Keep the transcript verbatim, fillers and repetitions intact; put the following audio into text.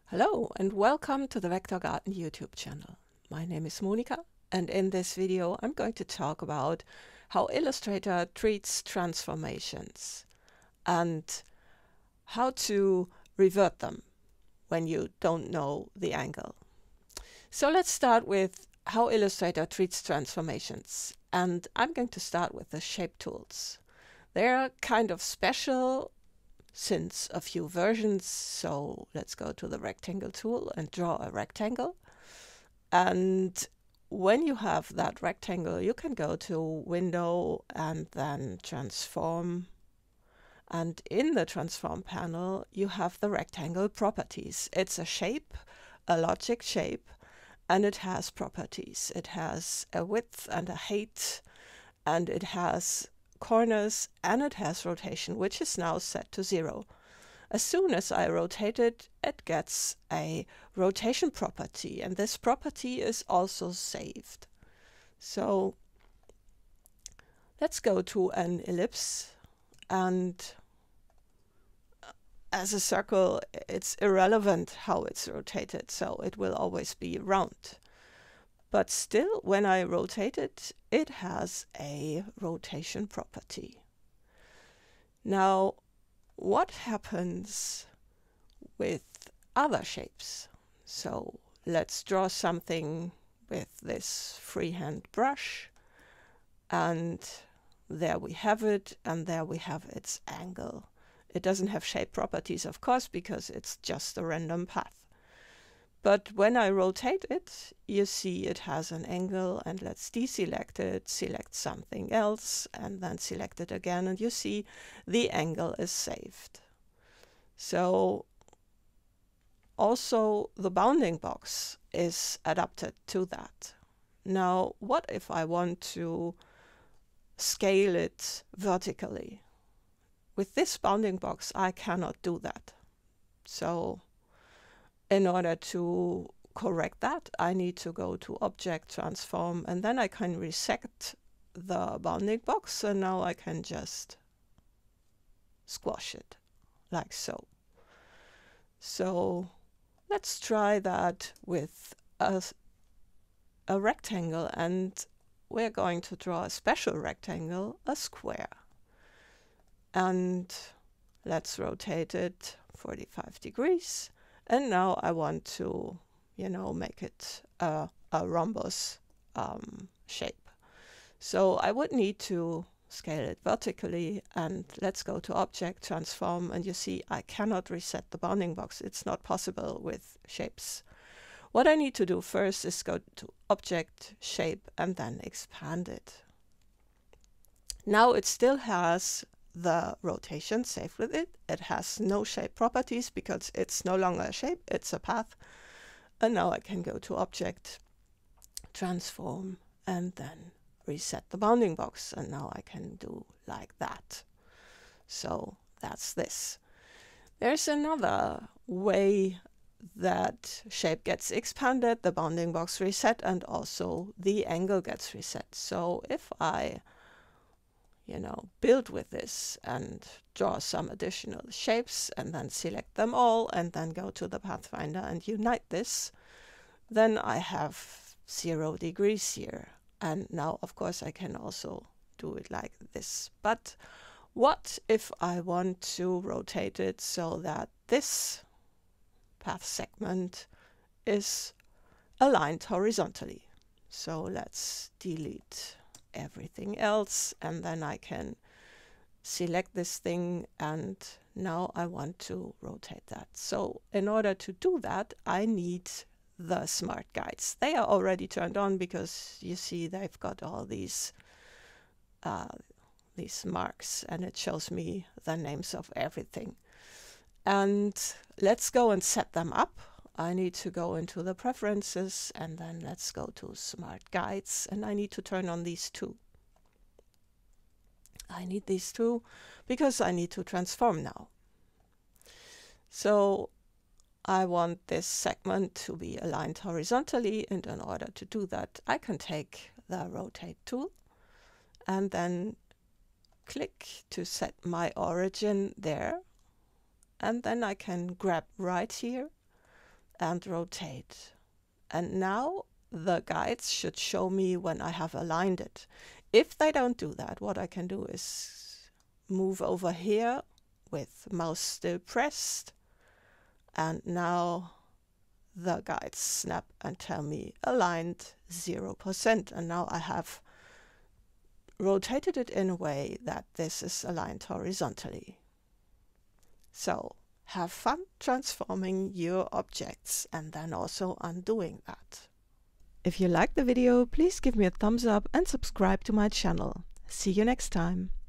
Hello and welcome to the Vector Garden YouTube channel. My name is Monika, and in this video I'm going to talk about how Illustrator treats transformations and how to revert them when you don't know the angle. So let's start with how Illustrator treats transformations, and I'm going to start with the shape tools. They're kind of special since a few versions, so let's go to the rectangle tool and draw a rectangle. And when you have that rectangle, you can go to Window and then Transform. And in the Transform panel, you have the rectangle properties. It's a shape, a logic shape, and it has properties. It has a width and a height, and it has corners, and it has rotation, which is now set to zero. As soon as I rotate it, it gets a rotation property, and this property is also saved. So let's go to an ellipse, and as a circle, it's irrelevant how it's rotated, so it will always be round. But still, when I rotate it, it has a rotation property. Now, what happens with other shapes? So let's draw something with this freehand brush. And there we have it, and there we have its angle. It doesn't have shape properties, of course, because it's just a random path. But when I rotate it, you see it has an angle, and let's deselect it, select something else, and then select it again, and you see the angle is saved. So also the bounding box is adapted to that. Now, what if I want to scale it vertically? With this bounding box, I cannot do that. So in order to correct that, I need to go to Object, Transform, and then I can reset the bounding box, and now I can just squash it, like so. So let's try that with a, a rectangle, and we're going to draw a special rectangle, a square. And let's rotate it forty-five degrees. And now I want to, you know, make it a, a rhombus um, shape. So I would need to scale it vertically, and let's go to Object, Transform, and you see I cannot reset the bounding box. It's not possible with shapes. What I need to do first is go to Object, Shape, and then expand it. Now it still has the rotation saved with it. It has no shape properties because it's no longer a shape, it's a path. And now I can go to Object, Transform, and then reset the bounding box. And now I can do like that. So that's this. There's another way that shape gets expanded, the bounding box reset, and also the angle gets reset. So if I you know, build with this and draw some additional shapes and then select them all and then go to the Pathfinder and unite this, then I have zero degrees here. And now, of course, I can also do it like this. But what if I want to rotate it so that this path segment is aligned horizontally? So let's delete everything else, and then I can select this thing, and now I want to rotate that. So in order to do that, I need the smart guides. They are already turned on because you see they've got all these uh, these marks, and it shows me the names of everything. And let's go and set them up. I need to go into the preferences, and then let's go to Smart Guides, and I need to turn on these two. I need these two because I need to transform now. So I want this segment to be aligned horizontally, and in order to do that, I can take the Rotate tool and then click to set my origin there, and then I can grab right here and rotate. And now the guides should show me when I have aligned it. If they don't do that, what I can do is move over here with mouse still pressed, and now the guides snap and tell me aligned zero percent. And now I have rotated it in a way that this is aligned horizontally. So have fun transforming your objects and then also undoing that. If you liked the video, please give me a thumbs up and subscribe to my channel. See you next time.